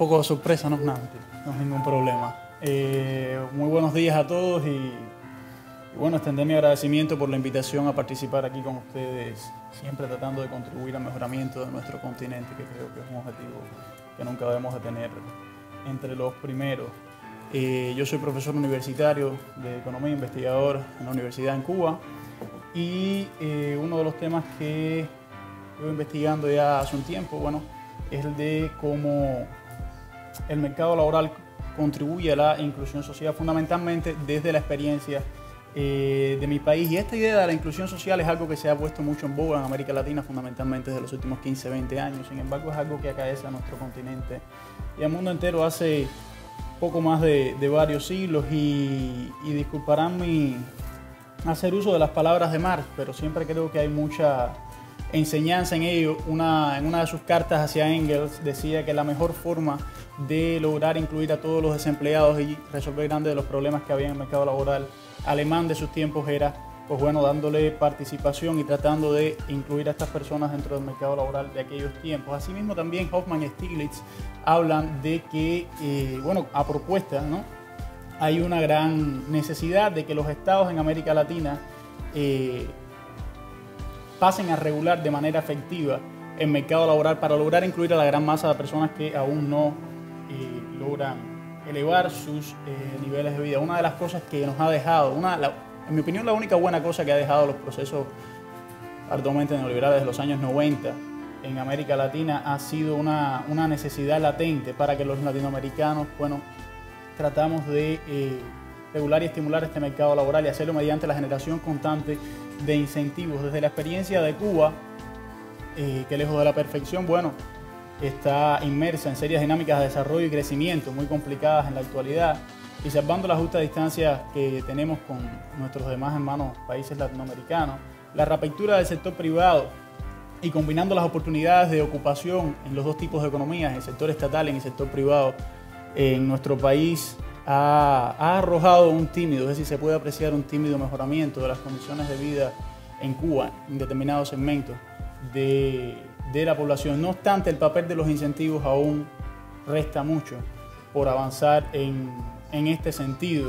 poco de sorpresa, no es nada, no es ningún problema. Muy buenos días a todos y bueno, extender mi agradecimiento por la invitación a participar aquí con ustedes, siempre tratando de contribuir al mejoramiento de nuestro continente, que creo que es un objetivo que nunca debemos de tener entre los primeros. Yo soy profesor universitario de Economía, investigador en la Universidad en Cuba, y uno de los temas que llevo investigando ya hace un tiempo, bueno, es el de cómo el mercado laboral contribuye a la inclusión social, fundamentalmente desde la experiencia de mi país. Y esta idea de la inclusión social es algo que se ha puesto mucho en boga en América Latina, fundamentalmente desde los últimos 15, 20 años. Sin embargo, es algo que acaece a nuestro continente y al mundo entero hace poco más de varios siglos. Y disculparán mi hacer uso de las palabras de Marx, pero siempre creo que hay mucha enseñanza en ello. En una de sus cartas hacia Engels decía que la mejor forma de lograr incluir a todos los desempleados y resolver grandes de los problemas que había en el mercado laboral alemán de sus tiempos era, pues bueno, dándole participación y tratando de incluir a estas personas dentro del mercado laboral de aquellos tiempos. Asimismo, también Hoffman y Stiglitz hablan de que, bueno, a propuesta, ¿no?, hay una gran necesidad de que los estados en América Latina pasen a regular de manera efectiva el mercado laboral para lograr incluir a la gran masa de personas que aún no logran elevar sus niveles de vida. Una de las cosas que nos ha dejado, en mi opinión, la única buena cosa que ha dejado los procesos arduamente neoliberales de los años 90 en América Latina ha sido una necesidad latente para que los latinoamericanos, bueno, tratamos de regular y estimular este mercado laboral y hacerlo mediante la generación constante de incentivos. Desde la experiencia de Cuba, que lejos de la perfección, bueno, está inmersa en serias dinámicas de desarrollo y crecimiento muy complicadas en la actualidad, y salvando las justas distancias que tenemos con nuestros demás hermanos países latinoamericanos, la reapertura del sector privado y combinando las oportunidades de ocupación en los dos tipos de economías, el sector estatal y el sector privado, en nuestro país ha arrojado un tímido, es decir, se puede apreciar un tímido mejoramiento de las condiciones de vida en Cuba en determinados segmentos de la población. No obstante, el papel de los incentivos aún resta mucho por avanzar en este sentido.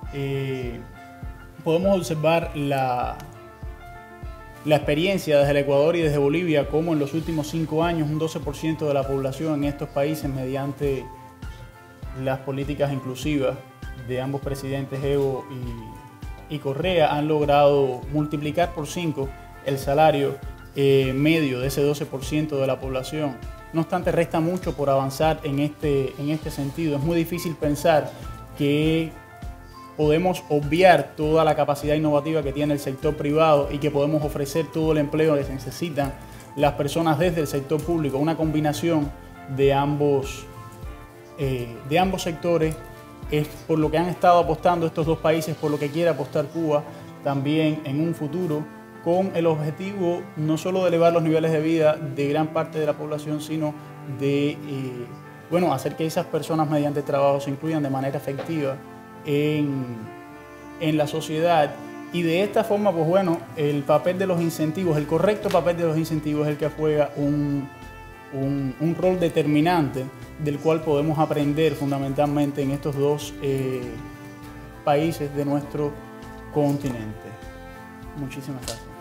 Podemos observar la experiencia desde el Ecuador y desde Bolivia, como en los últimos 5 años un 12% de la población en estos países, mediante las políticas inclusivas de ambos presidentes, Evo y Correa, han logrado multiplicar por 5 el salario medio de ese 12% de la población. No obstante, resta mucho por avanzar en este sentido. Es muy difícil pensar que podemos obviar toda la capacidad innovativa que tiene el sector privado y que podemos ofrecer todo el empleo que necesitan las personas desde el sector público. Una combinación de ambos sectores es por lo que han estado apostando estos dos países, por lo que quiere apostar Cuba también en un futuro, con el objetivo no solo de elevar los niveles de vida de gran parte de la población, sino de bueno, hacer que esas personas mediante trabajo se incluyan de manera efectiva en la sociedad. Y de esta forma, pues bueno, el papel de los incentivos, el correcto papel de los incentivos es el que juega un rol determinante, del cual podemos aprender fundamentalmente en estos dos países de nuestro continente. Muchísimas gracias.